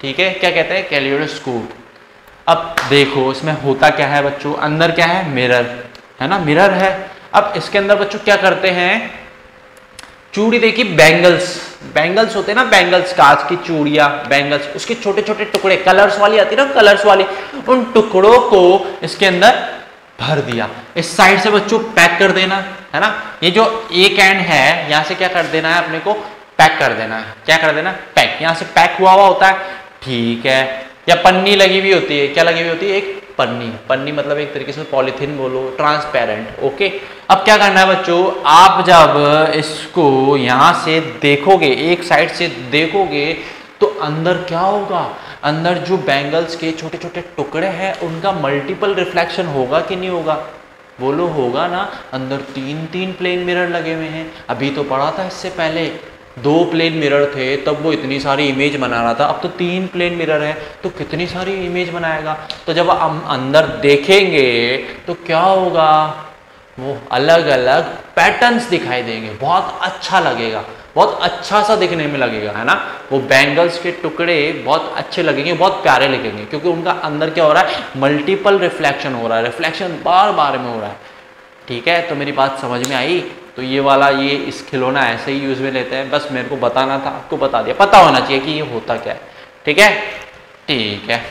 ठीक है, क्या कहते हैं, कैलिडोस्कोप। अब देखो इसमें होता क्या है बच्चों, अंदर क्या है, मिरर है ना, मिरर है। अब इसके अंदर बच्चों क्या करते हैं, चूड़ी देखिए, बैंगल्स होते हैं ना, बैंगल्स, कांच की चूड़ियां, बैंगल्स, उसके छोटे छोटे टुकड़े, कलर्स वाली आती है ना, कलर्स वाली, उन टुकड़ों को इसके अंदर भर दिया। इस साइड से बच्चों पैक कर देना है ना, ये जो एक एंड है यहां से क्या कर देना है, अपने को पैक कर देना है। क्या कर देना, पैक, यहां से पैक हुआ होता है, ठीक है। या पन्नी लगी हुई होती है, क्या लगी हुई होती है, एक पन्नी मतलब एक तरीके से पॉलीथीन बोलो, ट्रांसपेरेंट। ओके, अब क्या करना है बच्चों, आप जब इसको यहां से देखोगे, एक साइड से देखोगे, तो अंदर क्या होगा, अंदर जो बैंगल्स के छोटे छोटे टुकड़े हैं उनका मल्टीपल रिफ्लेक्शन होगा कि नहीं होगा, बोलो होगा ना। अंदर 3 प्लेन मिरर लगे हुए हैं। अभी तो पढ़ा था इससे पहले 2 प्लेन मिरर थे, तब वो इतनी सारी इमेज बना रहा था। अब तो 3 प्लेन मिरर है, तो कितनी सारी इमेज बनाएगा। तो जब हम अंदर देखेंगे तो क्या होगा, वो अलग अलग पैटर्न्स दिखाई देंगे, बहुत अच्छा लगेगा, बहुत अच्छा सा दिखने में लगेगा, है ना। वो बैंगल्स के टुकड़े बहुत अच्छे लगेंगे, बहुत प्यारे लगेंगे, क्योंकि उनका अंदर क्या हो रहा है, मल्टीपल रिफ्लेक्शन हो रहा है, रिफ्लेक्शन बार बार में हो रहा है। ठीक है, तो मेरी बात समझ में आई। तो ये वाला, ये इस खिलौना ऐसे ही यूज में लेते हैं, बस मेरे को बताना था, आपको बता दिया, पता होना चाहिए कि ये होता क्या है। ठीक है, ठीक है।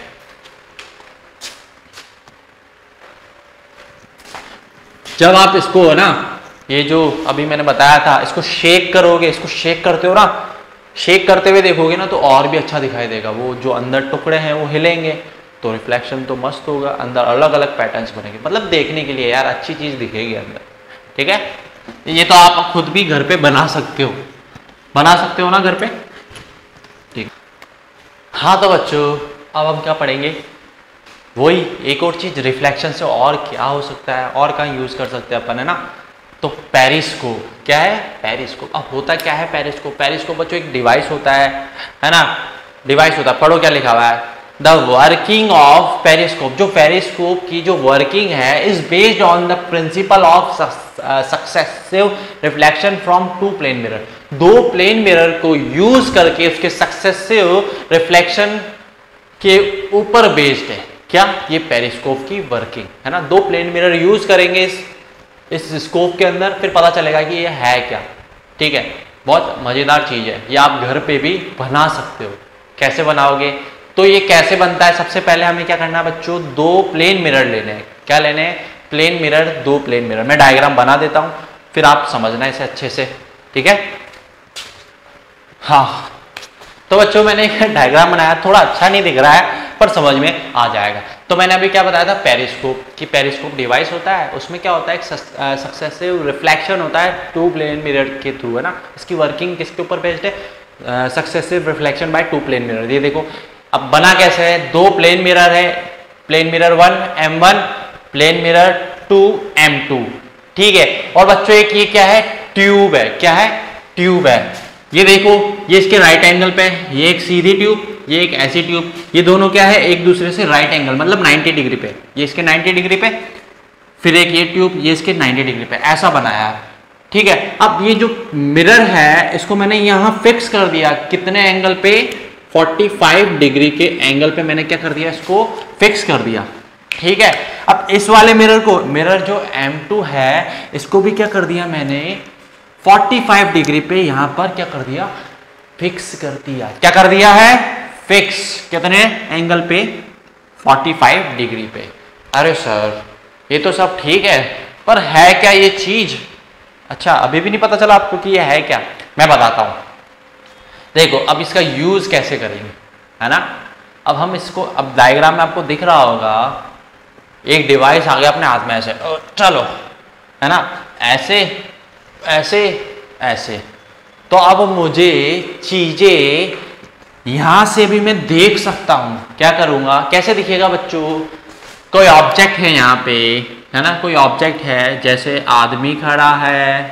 जब आप इसको है ना, ये जो अभी मैंने बताया था, इसको शेक करोगे, इसको शेक करते हो ना, शेक करते हुए देखोगे ना, तो और भी अच्छा दिखाई देगा। वो जो अंदर टुकड़े हैं वो हिलेंगे, तो रिफ्लेक्शन तो मस्त होगा, अंदर अलग अलग पैटर्न्स बनेंगे, मतलब देखने के लिए यार अच्छी चीज दिखेगी अंदर। ठीक है, ये तो आप खुद भी घर पे बना सकते हो ना घर पे। ठीक, हाँ तो बच्चों अब हम क्या पढ़ेंगे, वही एक और चीज, रिफ्लेक्शन से और क्या हो सकता है, और कहाँ यूज कर सकते हैं अपन, है ना। तो पेरिस्कोप, क्या है, पेरिस्कोप। अब होता क्या है पेरिस्कोप, पेरिस्कोप बच्चों एक डिवाइस होता है ना, डिवाइस होता है। पढ़ो क्या लिखा हुआ है, द वर्किंग ऑफ पेरिस्कोप। जो पेरिस्कोप की जो वर्किंग है is based on the principle of successive reflection from 2 plane mirror. 2 plane mirror को यूज करके उसके सक्सेसिव रिफ्लेक्शन के ऊपर बेस्ड है क्या, ये पेरिस्कोप की वर्किंग है ना। 2 प्लेन मिरर यूज करेंगे इस स्कोप के अंदर, फिर पता चलेगा कि ये है क्या। ठीक है, बहुत मजेदार चीज है, ये आप घर पे भी बना सकते हो। कैसे बनाओगे, तो ये कैसे बनता है, सबसे पहले हमें क्या करना है बच्चों, 2 प्लेन मिरर लेने हैं। क्या लेने हैं, प्लेन मिरर, 2 प्लेन मिरर। मैं डायग्राम बना देता हूं, फिर आप समझना इसे अच्छे से। ठीक है, हाँ तो बच्चों मैंने एक डायग्राम बनाया, थोड़ा अच्छा नहीं दिख रहा है पर समझ में आ जाएगा। तो मैंने अभी क्या बताया था, पेरिस्कोप की, पेरिस्कोप डिवाइस होता है, उसमें क्या होता है, एक सक्सेसिव रिफ्लेक्शन होता है 2 प्लेन मिरर के थ्रू, है ना। इसकी वर्किंग किसके ऊपर बेस्ड है, successive reflection by 2 plane mirror. ये देखो अब बना कैसे है, 2 प्लेन मिरर है, plane mirror 1 M1, plane mirror 2 M2। ठीक है, और बच्चों एक ये क्या है, ट्यूब है, क्या है, ट्यूब है। ये देखो, ये इसके राइट एंगल पे, ये एक सीधी ट्यूब, ये एक ऐसी ट्यूब, ये दोनों क्या है, एक दूसरे से राइट एंगल, मतलब 90 डिग्री पे, ये इसके 90 डिग्री पे, फिर एक ये ट्यूब, ये इसके 90 डिग्री पे, ऐसा बनाया है। ठीक है, अब ये जो मिरर है इसको मैंने यहां फिक्स कर दिया, कितने एंगल पे, 45 डिग्री के एंगल पे मैंने क्या कर दिया, इसको फिक्स कर दिया। ठीक है, अब इस वाले मिरर को, मिरर जो M2 है, इसको भी क्या कर दिया मैंने, 45 डिग्री पे यहां पर क्या कर दिया, फिक्स कर दिया। क्या कर दिया है, फिक्स, कितने एंगल पे, 45 डिग्री पे। अरे सर ये तो सब ठीक है, पर है क्या ये चीज, अच्छा अभी भी नहीं पता चला आपको कि ये है क्या, मैं बताता हूं। देखो अब इसका यूज कैसे करेंगे, है ना। अब हम इसको, अब डायग्राम में आपको दिख रहा होगा, एक डिवाइस आ गया अपने हाथ में ऐसे, चलो, है ना, ऐसे ऐसे ऐसे। तो अब मुझे चीजें यहां से भी मैं देख सकता हूं, क्या करूंगा, कैसे दिखेगा बच्चों, कोई ऑब्जेक्ट है यहाँ पे, है ना, कोई ऑब्जेक्ट है, जैसे आदमी खड़ा है,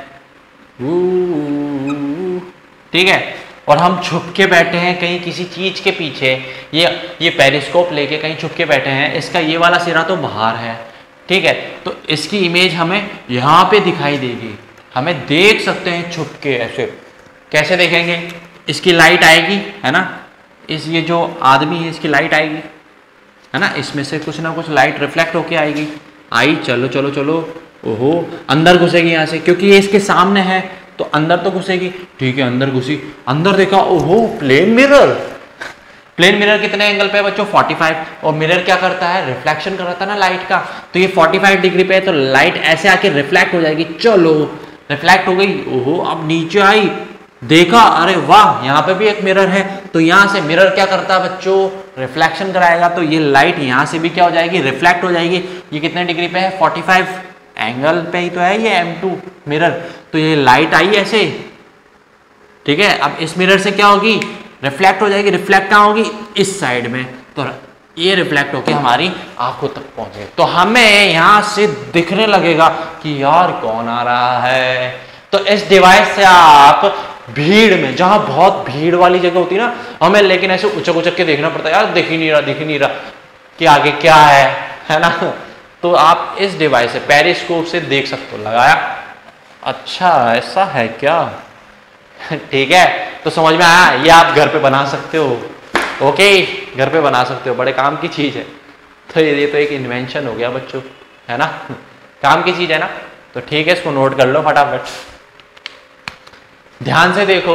ठीक है, और हम छुप के बैठे हैं कहीं किसी चीज के पीछे, ये पेरिस्कोप लेके कहीं छुप के बैठे हैं, इसका ये वाला सिरा तो बाहर है। ठीक है, तो इसकी इमेज हमें यहाँ पे दिखाई देगी, हमें देख सकते हैं छुप के, ऐसे कैसे देखेंगे, इसकी लाइट आएगी, है ना, इस ये जो आदमी है इसकी लाइट आएगी, है ना, इसमें से कुछ ना कुछ लाइट रिफ्लेक्ट होके आएगी। आई, चलो चलो चलो, ओहो अंदर घुसेगी यहाँ से, क्योंकि ये इसके सामने है तो अंदर तो घुसेगी। ठीक है, अंदर घुसी, अंदर देखा, ओहो प्लेन मिरर। प्लेन मिरर कितने एंगल पे है बच्चों? 45। और मिरर क्या करता है? रिफ्लेक्शन कराता है ना लाइट का, तो ये 45 डिग्री पे है, तो लाइट ऐसे आके रिफ्लेक्ट हो जाएगी। चलो रिफ्लेक्ट हो गई, ओहो अब नीचे आई, देखा, अरे वाह यहाँ पे भी एक मिरर है। तो यहाँ से मिरर क्या करता है बच्चों? रिफ्लेक्शन कराएगा, तो ये लाइट यहाँ से भी क्या हो जाएगी? रिफ्लेक्ट हो जाएगी। ये कितने डिग्री पे है? 45 एंगल पे ही तो है ये M2 मिरर। तो ये लाइट आई ऐसे, ठीक है, अब इस मिरर से क्या होगी? रिफ्लेक्ट हो जाएगी। रिफ्लेक्ट कहाँ होगी? इस साइड में, तो ये रिफ्लेक्ट होके हमारी आंखों तक पहुंचे, तो हमें यहाँ से दिखने लगेगा कि यार कौन आ रहा है। तो इस डिवाइस से आप भीड़ में, जहां बहुत भीड़ वाली जगह होती है ना, हमें लेकिन ऐसे उचक उचक के देखना पड़ता है, यार दिख ही नहीं रहा, दिख ही नहीं रहा कि आगे क्या है ना, तो आप इस डिवाइस से, पेरिस्कोप से देख सकते हो। लगाया, अच्छा ऐसा है क्या? ठीक है, तो समझ में आया, ये आप घर पे बना सकते हो। ओके, घर पे बना सकते हो, बड़े काम की चीज है। तो ये तो एक इन्वेंशन हो गया बच्चों, है ना, काम की चीज है ना। तो ठीक है, इसको नोट कर लो फटाफट, ध्यान से देखो।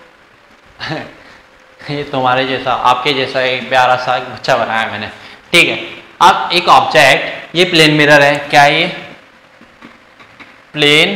ये तुम्हारे जैसा, आपके जैसा एक प्यारा सा एक बच्चा बनाया मैंने। ठीक है, अब एक ऑब्जेक्ट, ये प्लेन मिरर है, क्या है ये? प्लेन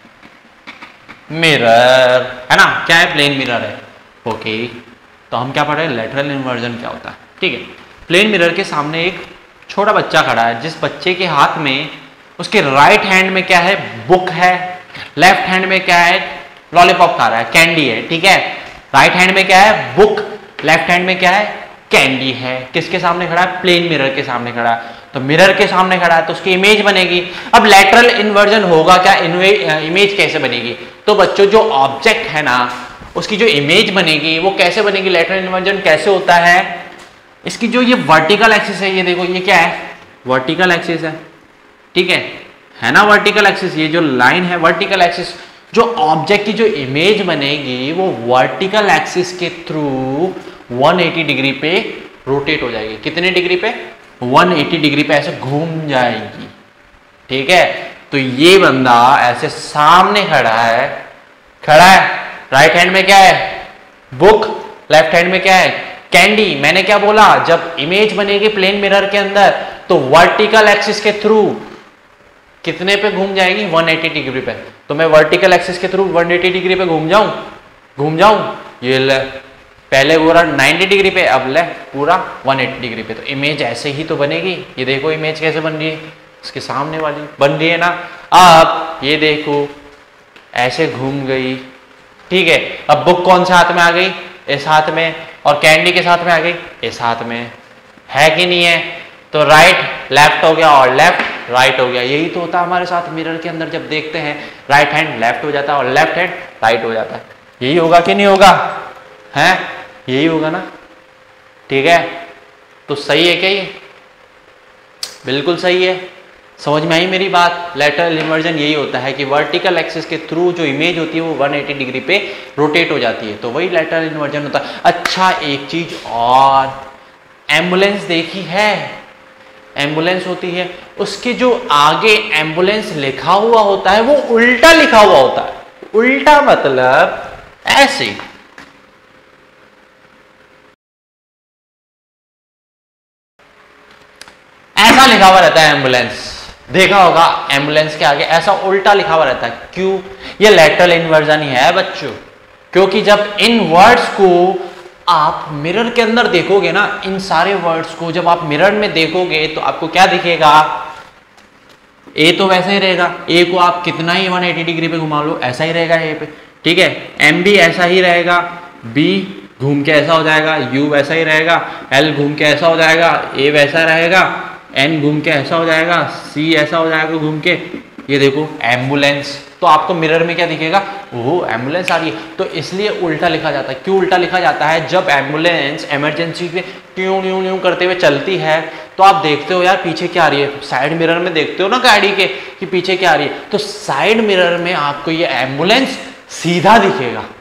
मिरर है ना, क्या है? प्लेन मिरर है। ओके, तो हम क्या पढ़ रहे हैं? लेटरल इन्वर्जन क्या होता है। ठीक है, प्लेन मिरर के सामने एक छोटा बच्चा खड़ा है, जिस बच्चे के हाथ में, उसके राइट हैंड में क्या है? बुक है, लेफ्ट हैंड में क्या है? लॉलीपॉप खा रहा है, कैंडी है। ठीक है, राइट हैंड में क्या है? बुक, लेफ्ट हैंड में क्या है? कैंडी है। किसके सामने खड़ा है? प्लेन मिरर के सामने खड़ा है। तो मिरर के सामने खड़ा है तो उसकी इमेज बनेगी। अब लेटरल इन्वर्जन होगा क्या? इमेज कैसे बनेगी? तो बच्चों जो ऑब्जेक्ट है ना, उसकी जो इमेज बनेगी वो कैसे बनेगी? लेटरल इन्वर्जन कैसे होता है? इसकी जो ये वर्टिकल एक्सिस है, ये देखो, ये क्या है? वर्टिकल एक्सिस है। ठीक है ना, वर्टिकल एक्सिस, ये जो लाइन है वर्टिकल एक्सिस। जो ऑब्जेक्ट की जो इमेज बनेगी वो वर्टिकल एक्सिस के थ्रू 180 डिग्री पे रोटेट हो जाएगी। कितने डिग्री पे? 180 डिग्री पे ऐसे घूम जाएगी। ठीक है, तो ये बंदा ऐसे सामने खड़ा है, राइट हैंड में क्या है? बुक, लेफ्ट हैंड में क्या है? कैंडी। मैंने क्या बोला? जब इमेज बनेगी प्लेन मिरर के अंदर तो वर्टिकल एक्सिस के थ्रू कितने पे घूम जाएगी? 180 डिग्री पे। तो मैं वर्टिकल एक्सिस के थ्रू 180 डिग्री पे घूम जाऊं, ये ले, पहले पूरा 90 डिग्री पे, अब ले पूरा 180 डिग्री पे। तो इमेज ऐसे ही तो बनेगी। ये देखो इमेज कैसे बन रही है, इसके सामने वाली बन रही है ना। अब ये देखो ऐसे घूम गई। ठीक है, अब बुक कौन से हाथ में आ गई? इस हाथ में। और कैंडी के साथ में आ गई? इस हाथ में। है कि नहीं है? तो राइट लेफ्ट हो गया और लेफ्ट राइट हो गया। यही तो होता है हमारे साथ मिरर के अंदर, जब देखते हैं राइट हैंड लेफ्ट हो जाता है और लेफ्ट हैंड राइट हो जाता है। यही होगा कि नहीं होगा? है, यही होगा ना। ठीक है, तो सही है क्या ये? बिल्कुल सही है। समझ में आई मेरी बात? लेटरल इन्वर्जन यही होता है कि वर्टिकल एक्सिस के थ्रू जो इमेज होती है वो 180 डिग्री पे रोटेट हो जाती है, तो वही लेटरल इन्वर्जन होता है। अच्छा, एक चीज और, एम्बुलेंस देखी है? एम्बुलेंस होती है, उसके जो आगे एम्बुलेंस लिखा हुआ होता है वो उल्टा लिखा हुआ होता है। उल्टा मतलब ऐसे, ऐसा लिखा हुआ रहता है एम्बुलेंस। देखा होगा एम्बुलेंस के आगे ऐसा उल्टा लिखा हुआ रहता है। क्यों? ये लेटरल इन्वर्जन ही है बच्चों, क्योंकि जब इन वर्ड्स को आप मिरर के अंदर देखोगे ना, इन सारे वर्ड्स को जब आप मिरर में देखोगे तो आपको क्या दिखेगा? ए तो वैसे ही रहेगा, ए को आप कितना ही 180 डिग्री पे घुमा लो ऐसा ही रहेगा ए पे। ठीक है, एम भी ऐसा ही रहेगा, बी घूम के ऐसा हो जाएगा, यू वैसा ही रहेगा, एल घूम के ऐसा हो जाएगा, ए वैसा रहेगा, एन घूम के ऐसा हो जाएगा, सी ऐसा हो जाएगा घूम के। ये देखो एम्बुलेंस, तो आपको मिरर में क्या दिखेगा? ओह एम्बुलेंस आ रही है। तो इसलिए उल्टा लिखा जाता है। क्यों उल्टा लिखा जाता है? जब एम्बुलेंस इमरजेंसी पे ट्यूं ट्यूं ट्यूं करते हुए चलती है तो आप देखते हो यार पीछे क्या आ रही है, साइड मिरर में देखते हो ना गाड़ी के कि पीछे क्या आ रही है, तो साइड मिरर में आपको ये एम्बुलेंस सीधा दिखेगा।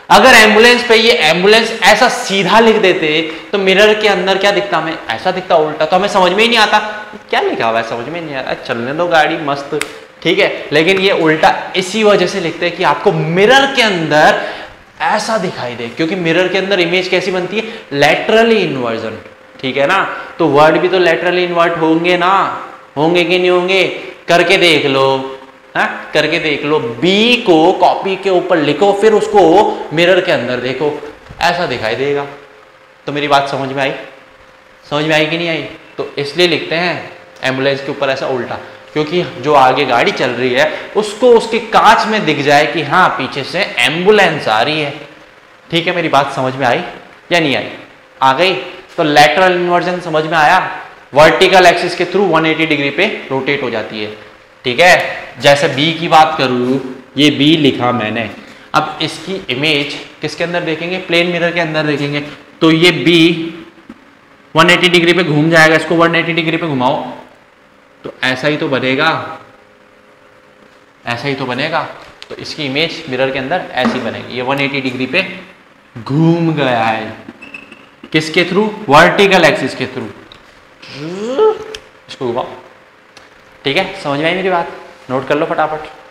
अगर एम्बुलेंस पे ये एम्बुलेंस ऐसा सीधा लिख देते तो मिरर के अंदर क्या दिखता, हमें ऐसा दिखता उल्टा, तो हमें समझ में ही नहीं आता क्या लिखा हुआ है, समझ में नहीं आता, चलने दो गाड़ी मस्त, ठीक है। लेकिन ये उल्टा इसी वजह से लिखते हैं कि आपको मिरर के अंदर ऐसा दिखाई दे, क्योंकि मिरर के अंदर इमेज कैसी बनती है, लैटरली इन्वर्जन, ठीक है ना। तो वर्ड भी तो लैटरली इन्वर्ट होंगे ना, होंगे कि नहीं होंगे, करके देख लो, हाँ करके देख लो। बी को कॉपी के ऊपर लिखो, फिर उसको मिरर के अंदर देखो, ऐसा दिखाई देगा। तो मेरी बात समझ में आई, समझ में आई कि नहीं आई। तो इसलिए लिखते हैं एम्बुलेंस के ऊपर ऐसा उल्टा, क्योंकि जो आगे गाड़ी चल रही है उसको उसके कांच में दिख जाए कि हाँ पीछे से एम्बुलेंस आ रही है। ठीक है, मेरी बात समझ में आई या नहीं आई, आ गई। तो लैटरल इन्वर्जन समझ में आया, वर्टिकल एक्सिस के थ्रू 180 डिग्री पे रोटेट हो जाती है, ठीक है। जैसे बी की बात करूं, ये बी लिखा मैंने, अब इसकी इमेज किसके अंदर देखेंगे, प्लेन मिरर के अंदर देखेंगे। तो ये बी 180 डिग्री पे घूम जाएगा, इसको 180 डिग्री पे घुमाओ तो ऐसा ही तो बनेगा, ऐसा ही तो बनेगा। तो इसकी इमेज मिरर के अंदर ऐसी बनेगी, ये 180 डिग्री पे घूम गया है, किसके थ्रू, वर्टिकल एक्सिस के थ्रू, इसको घुमाओ, ठीक है। समझ में आई मेरी बात, नोट कर लो फटाफट।